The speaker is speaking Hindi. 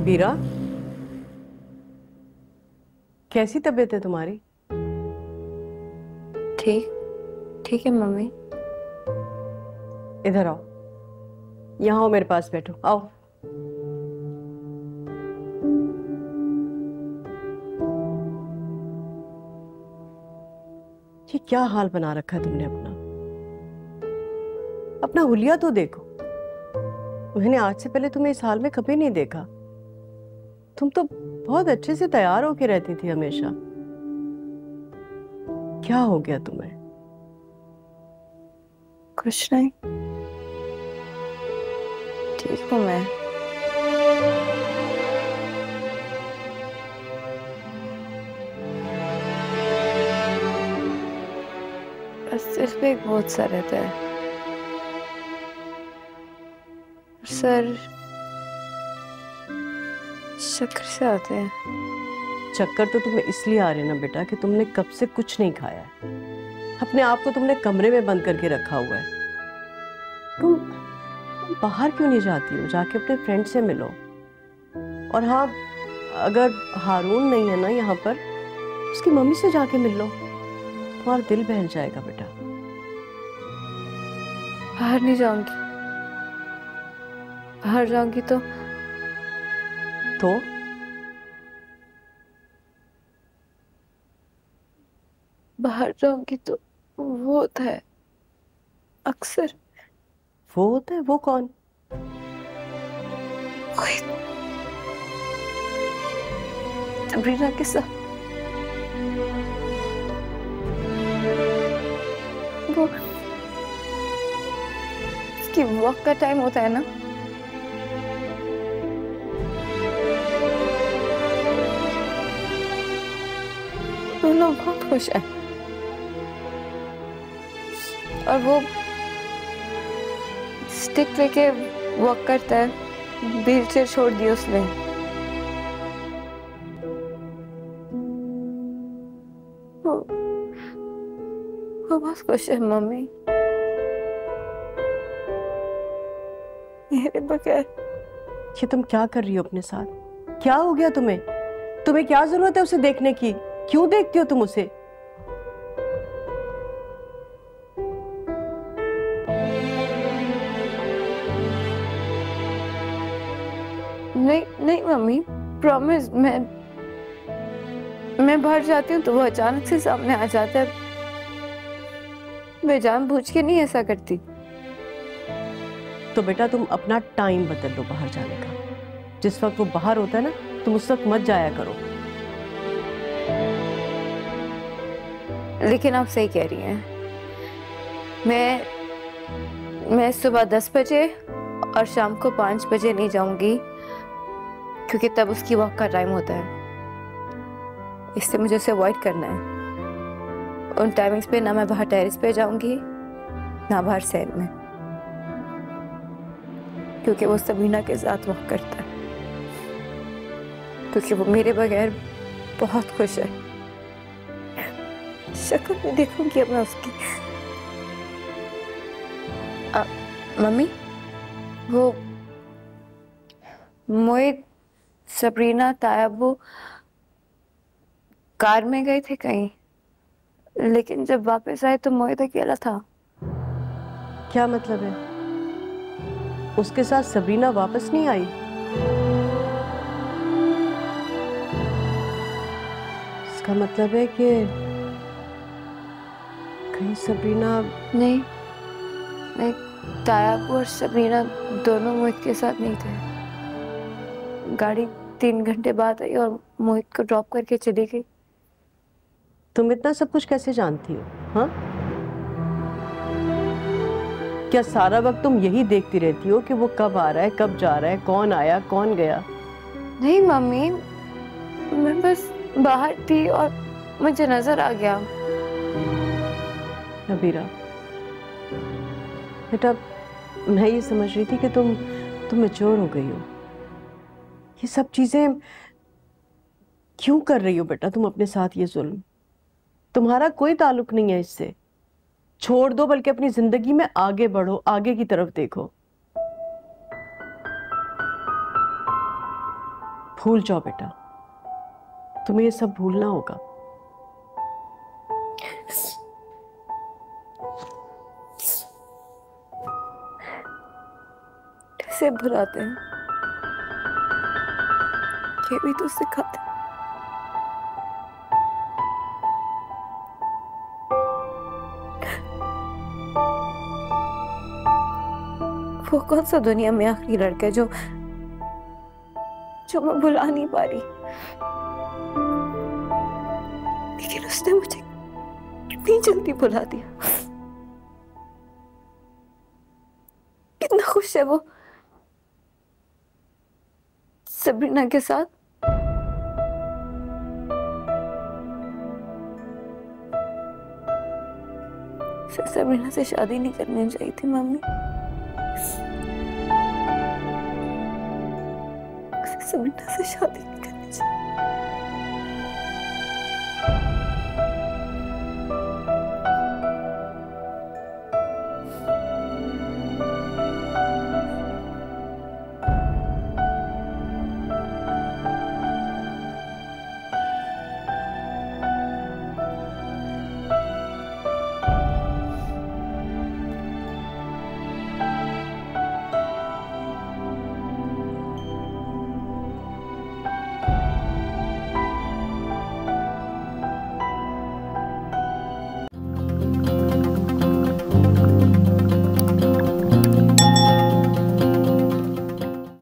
बीरा, कैसी तबीयत है तुम्हारी? ठीक ठीक है मम्मी। इधर आओ, यहाँ आओ, मेरे पास बैठो, आओ। ये क्या हाल बना रखा है तुमने अपना? अपना हुलिया तो देखो। मैंने आज से पहले तुम्हें इस हाल में कभी नहीं देखा। तुम तो बहुत अच्छे से तैयार होके रहती थी हमेशा। क्या हो गया तुम्हें? कुछ नहीं, ठीक हूँ मैं। बस सिर्फ एक बहुत सा रहता है। सर चक्कर से आते हैं। चक्कर तो तुम्हें इसलिए आ रहे ना बेटा कि तुमने कब से कुछ नहीं खाया है। अपने आप को तुमने कमरे में बंद करके रखा हुआ है। तुम बाहर क्यों नहीं जाती हो? जाके अपने फ्रेंड से मिलो। और हाँ, अगर हारून नहीं है ना यहाँ पर, उसकी मम्मी से जाके मिल लो, तुम्हारा दिल बहल जाएगा बेटा। बाहर नहीं जाऊंगी। बाहर जाऊंगी तो बाहर जाऊंगी तो वो होता है अक्सर। वो होता है? वो कौन? कोई सबरीना के साथ वो उसकी वॉक का टाइम होता है ना, दोनों बहुत खुश है। और वो स्टिक लेके वॉक करता है, व्हील चेयर छोड़ दी उसने। वो बहुत खुश है मम्मी, मेरे बगैर। ये तुम क्या कर रही हो अपने साथ? क्या हो गया तुम्हें? तुम्हें क्या जरूरत है उसे देखने की? क्यों देखती हो तुम उसे? नहीं नहीं मम्मी, प्रॉमिस। मैं बाहर जाती हूँ तो वो अचानक से सामने आ जाता है। मैं जानबूझ के नहीं ऐसा करती। तो बेटा तुम अपना टाइम बदल लो बाहर जाने का। जिस वक्त वो बाहर होता है ना, तुम उस वक्त मत जाया करो। लेकिन आप सही कह रही हैं। मैं सुबह 10 बजे और शाम को 5 बजे नहीं जाऊंगी, क्योंकि तब उसकी वॉक का टाइम होता है। इससे मुझे उसे अवॉइड करना है। उन टाइमिंग्स पे ना मैं बाहर टेरेस पे जाऊंगी, ना बाहर सैर में, क्योंकि वो सबीना के साथ वॉक करता है। क्योंकि वो मेरे बगैर बहुत खुश है। शक्ल में देखूंगी अब मैं उसकी। मम्मी, वो मोहित, सबरीना, तायब वो कार में गए थे कहीं, लेकिन जब वापस आए तो मोहित अकेला था। क्या मतलब है? उसके साथ सबरीना वापस नहीं आई? इसका मतलब है कि कहीं सबरीना... नहीं नहीं, तायब और सबरीना दोनों मोहित के साथ नहीं थे। गाड़ी 3 घंटे बाद आई और मोहित को ड्रॉप करके चली गई। तुम इतना सब कुछ कैसे जानती हो? हाँ, क्या सारा वक्त तुम यही देखती रहती हो कि वो कब आ रहा है, कब जा रहा है, कौन आया कौन गया? नहीं मम्मी, मैं बस बाहर थी और मुझे नजर आ गया। नबीरा बेटा, मैं ये समझ रही थी कि तुम मैच्योर हो गई हो। ये सब चीजें क्यों कर रही हो बेटा तुम अपने साथ? ये जुल्म, तुम्हारा कोई ताल्लुक नहीं है इससे। छोड़ दो, बल्कि अपनी जिंदगी में आगे बढ़ो, आगे की तरफ देखो। भूल जाओ बेटा, तुम्हें ये सब भूलना होगा। कैसे भुलाते हैं, ये भी तो सिखाते। वो कौन सा दुनिया में आखिरी लड़का है जो मैं भुला नहीं पा रही, लेकिन उसने मुझे कितनी जल्दी भुला दिया। कितना खुश है वो सबरीना के साथ। सबरीना से शादी नहीं करनी चाहिए थी मम्मी, सबरीना से शादी नहीं करनी चाहिए।